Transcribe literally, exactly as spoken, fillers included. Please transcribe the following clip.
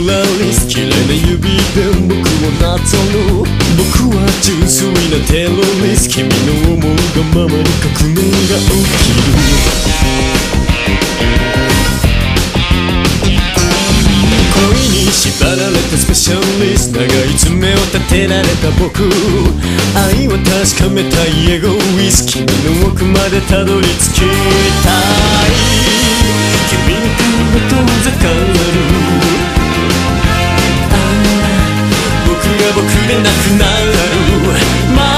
ラリス嫌いな指で僕をなぞる。僕は純粋なテロリス君の思うがままに革命が起きる。恋に縛られたスペシャリスト、長い爪を立てられた僕、愛は確かめたいエゴイス君の奥までたどり着きたい。君の顔が遠ざかる。僕が僕でなくなる。